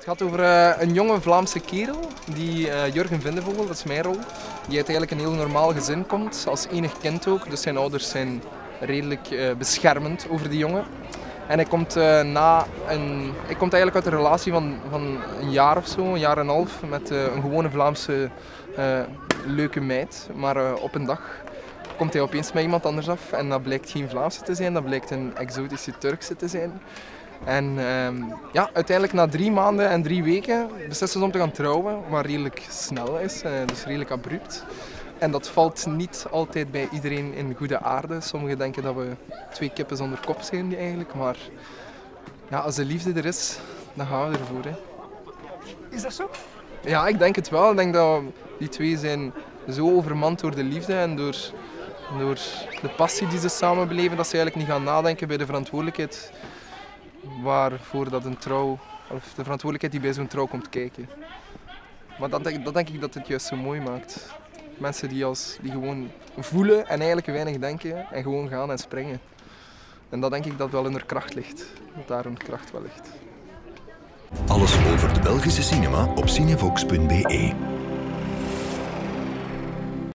Het gaat over een jonge Vlaamse kerel, die Jurgen Vindevogel, dat is mijn rol, die uit eigenlijk een heel normaal gezin komt, als enig kind ook. Dus zijn ouders zijn redelijk beschermend over die jongen. En hij komt, hij komt eigenlijk uit een relatie van een jaar of zo, een jaar en een half, met een gewone Vlaamse leuke meid. Maar op een dag komt hij opeens met iemand anders af en dat blijkt geen Vlaamse te zijn, dat blijkt een exotische Turkse te zijn. En ja, uiteindelijk na 3 maanden en 3 weken beslissen ze om te gaan trouwen, wat redelijk snel is, dus redelijk abrupt. En dat valt niet altijd bij iedereen in goede aarde. Sommigen denken dat we 2 kippen zonder kop zijn eigenlijk, maar ja, als de liefde er is, dan gaan we ervoor. Hè. Is dat zo? Ja, ik denk het wel. Ik denk dat die twee zijn zo overmand door de liefde en door de passie die ze samen beleven, dat ze eigenlijk niet gaan nadenken bij de verantwoordelijkheid waarvoor dat een trouw, of de verantwoordelijkheid die bij zo'n trouw komt kijken. Maar dat denk ik dat het juist zo mooi maakt. Mensen die gewoon voelen en eigenlijk weinig denken en gewoon gaan en springen. En dat denk ik dat wel in hun kracht ligt. Dat daar hun kracht wel ligt. Alles over de Belgische cinema op cinevox.be.